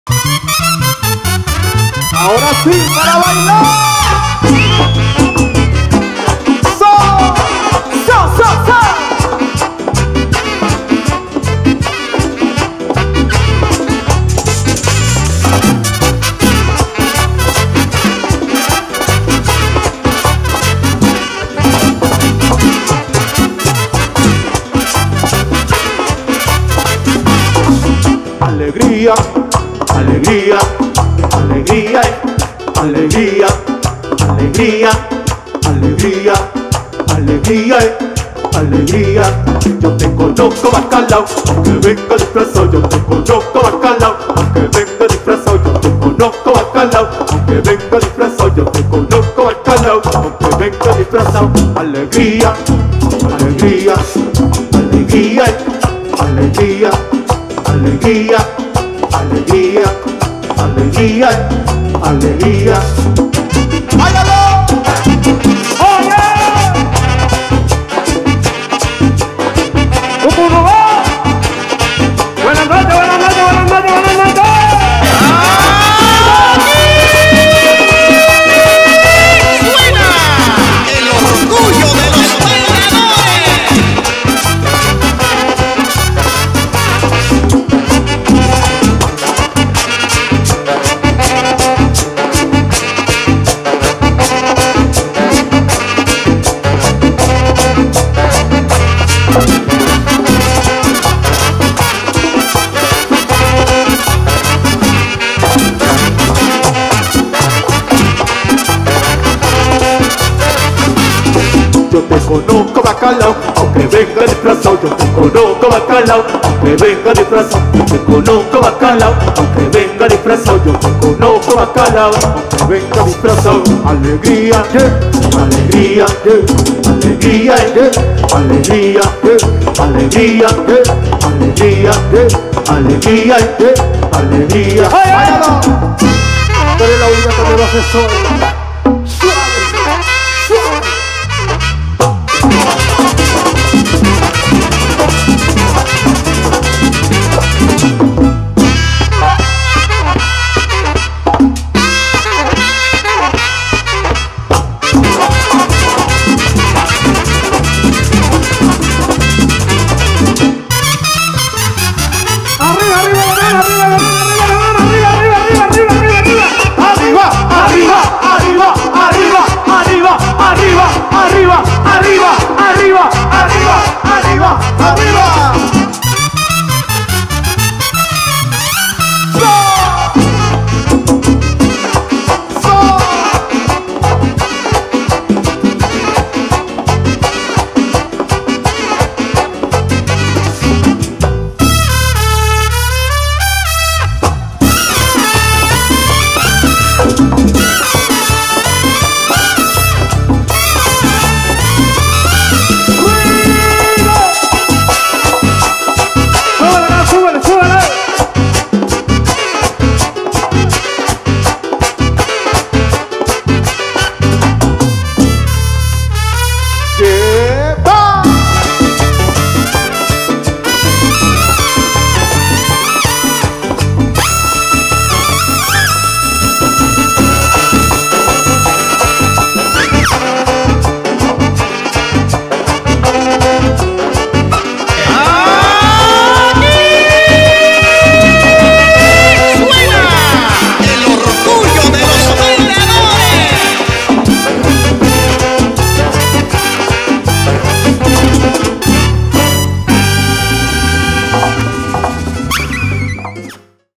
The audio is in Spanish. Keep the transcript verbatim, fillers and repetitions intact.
Ahora sí, para bailar. So, so, so, so. Alegría, alegría, alegría, alegría, alegría, alegría, alegría, alegría. Yo te conozco bacalao, aunque venga disfrazado. Yo te conozco bacalao, aunque venga disfrazado. Yo te conozco bacalao, aunque venga disfrazado. Yo te conozco bacalao, aunque venga disfrazado. Alegría, alegría, alegría, alegría. Alegría, alegría, alegría, alegría. ¡Báilalo! ¡Oye! ¿Cómo no va? Buenas noches, buenas noches, buenas noches, buenas noches. ¡Suena! El orgullo de los Yo te conozco bacalao, aunque venga disfrazado. Yo te conozco bacalao, aunque venga disfrazado. Yo te conozco bacalao, aunque venga disfrazado. Yo te conozco bacalao, aunque venga disfrazado. Alegría, yeah, alegría, yeah, alegría, yeah, alegría, yeah, alegría, yeah, alegría, yeah, alegría, yeah, alegría. ¡Ay, ay! Tú eres la única que me lo hace sola.